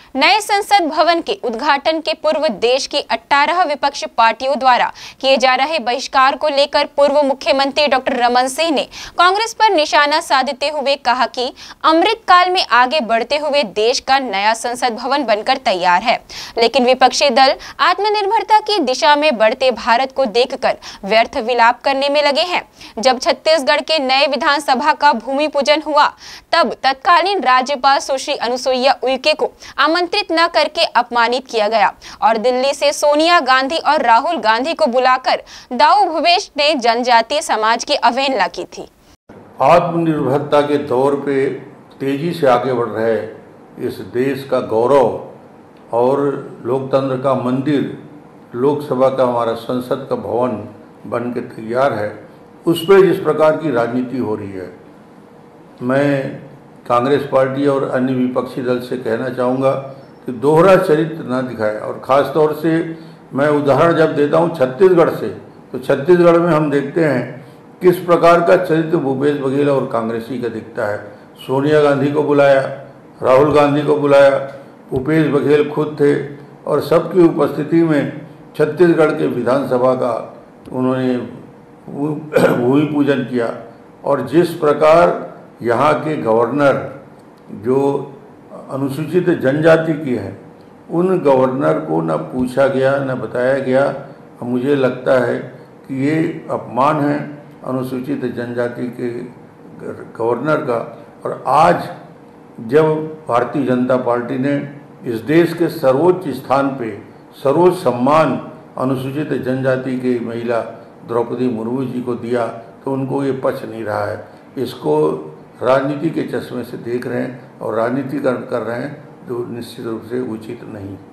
नए संसद भवन के उद्घाटन के पूर्व देश की 18 विपक्षी पार्टियों द्वारा किए जा रहे बहिष्कार को लेकर पूर्व मुख्यमंत्री डॉक्टर रमन सिंह ने कांग्रेस पर निशाना साधते हुए कहा कि अमृत काल में आगे बढ़ते हुए देश का नया संसद भवन बनकर तैयार है, लेकिन विपक्षी दल आत्मनिर्भरता की दिशा में बढ़ते भारत को देखकर व्यर्थ विलाप करने में लगे हैं। जब छत्तीसगढ़ के नए विधानसभा का भूमि पूजन हुआ, तब तत्कालीन राज्यपाल सुश्री अनुसुईया उइके को आमंत्रित न करके अपमानित किया गया और दिल्ली से सोनिया गांधी और राहुल गांधी को बुलाकर दाऊ भूपेश ने जनजातीय समाज की अवहेलना की थी। आत्मनिर्भरता के दौर पे तेजी से आगे बढ़ रहे इस देश का गौरव और लोकतंत्र का मंदिर, लोकसभा का हमारा संसद का भवन बन के तैयार है, उस पर जिस प्रकार की राजनीति हो रही है, मैं कांग्रेस पार्टी और अन्य विपक्षी दल से कहना चाहूँगा कि दोहरा चरित्र न दिखाए। और ख़ास तौर से मैं उदाहरण जब देता हूँ छत्तीसगढ़ से, तो छत्तीसगढ़ में हम देखते हैं किस प्रकार का चरित्र भूपेश बघेल और कांग्रेसी का दिखता है। सोनिया गांधी को बुलाया, राहुल गांधी को बुलाया, भूपेश बघेल खुद थे और सबकी उपस्थिति में छत्तीसगढ़ के विधानसभा का उन्होंने भूमि पूजन किया। और जिस प्रकार यहाँ के गवर्नर जो अनुसूचित जनजाति की हैं, उन गवर्नर को न पूछा गया न बताया गया। मुझे लगता है कि ये अपमान है अनुसूचित जनजाति के गवर्नर का। और आज जब भारतीय जनता पार्टी ने इस देश के सर्वोच्च स्थान पे सर्वोच्च सम्मान अनुसूचित जनजाति की महिला द्रौपदी मुर्मू जी को दिया, तो उनको ये पच नहीं रहा है। इसको राजनीति के चश्मे से देख रहे हैं और राजनीति कर रहे हैं, जो निश्चित रूप से उचित नहीं।